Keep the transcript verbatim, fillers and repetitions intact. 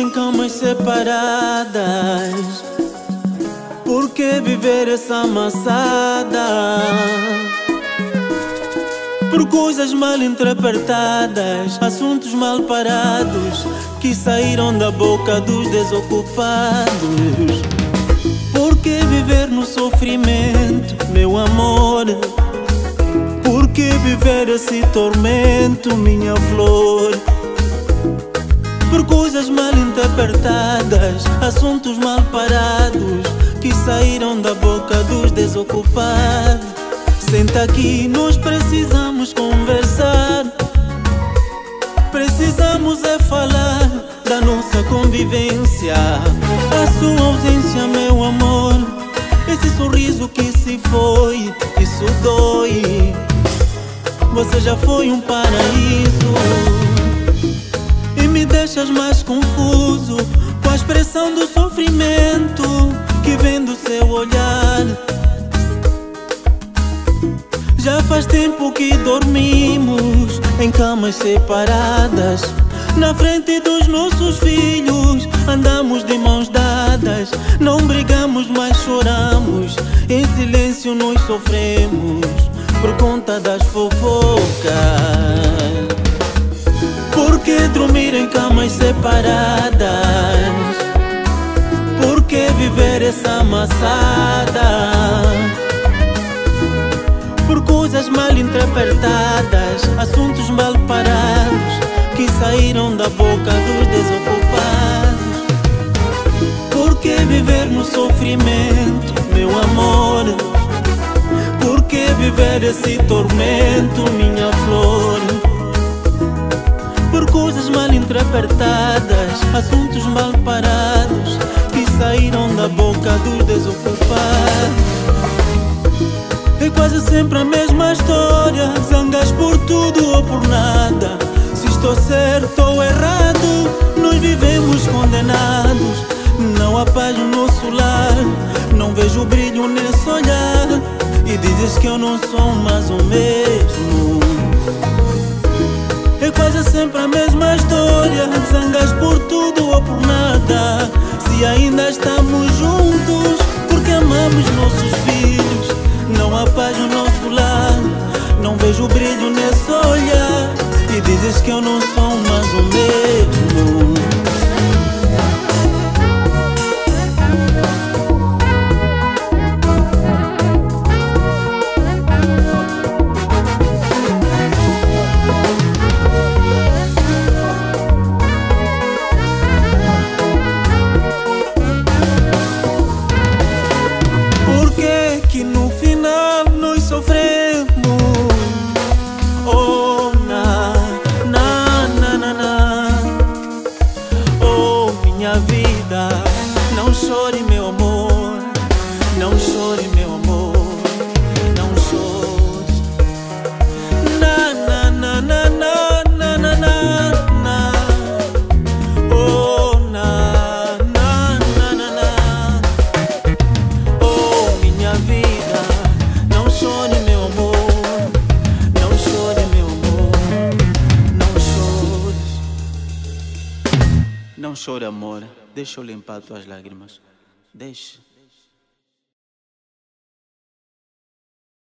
em camas separadas? Por que viver essa amassada? Por coisas mal interpretadas, assuntos mal parados que saíram da boca dos desocupados. Por que viver no sofrimento, meu amor? Por que viver esse tormento, minha flor? Por coisas mal interpretadas, assuntos mal parados que saíram da boca dos desocupados. Senta aqui, nós precisamos conversar. Precisamos é falar da nossa convivência. A sua ausência, meu amor, esse sorriso que se foi, isso dói. Você já foi um paraíso e me deixas mais confuso com a expressão do sofrimento que vem do seu olhar. Já faz tempo que dormimos em camas separadas. Na frente dos nossos filhos andamos de mãos dadas. Não brigamos, mas choramos. Em silêncio nós sofremos por conta das fofocas. Por que dormir em camas separadas? Por que viver essa amassada? Por coisas mal interpretadas, assuntos mal parados que saíram da boca dos desocupados. Por que viver no sofrimento, meu amor? Por que viver esse tormento, minha flor? Por coisas mal interpretadas, assuntos mal parados que saíram da boca dos desocupados. É quase sempre a mesma história, zangas por tudo ou por nada. Se estou certo ou errado, nós vivemos condenados. Não há paz no nosso lar, não vejo brilho nesse olhar. E dizes que eu não sou mais o mesmo. É quase sempre a mesma história, zangas por tudo ou por nada. Se ainda estamos juntos, porque amamos nossos filhos. Não há paz no nosso lar, não vejo brilho nesse olhar. E dizes que eu não sou mais o mesmo. Por que que no final nós sofremos? Oh, na, na, na, na, na. Oh, minha vida, não chore, meu amor. Não chore, meu amor. Não chore. Na, na, na, na, na, na, na, na, na. Oh, na, na, na, na, na. Oh, minha vida, não chore, meu amor. Não chore, meu amor. Não chore. Não chore, amor. Deixa eu limpar tuas lágrimas. Deixa.